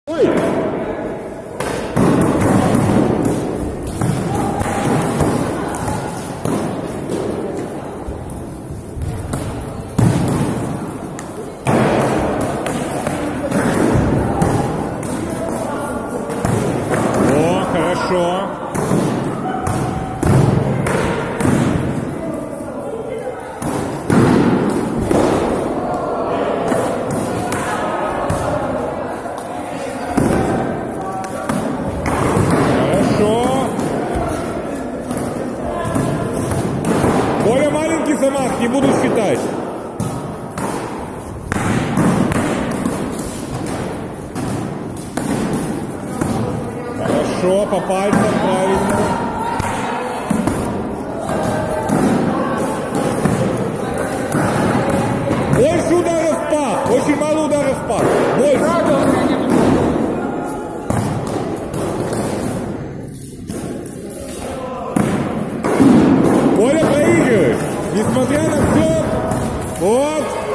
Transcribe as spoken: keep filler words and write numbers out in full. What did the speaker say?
Ой! О, хорошо. Более маленький замах, не буду считать. Хорошо, по пальцам, правильно. Больше ударов в пах, очень мало ударов в пах. Больше. Коля, проигрываешь. Несмотря на все, вот.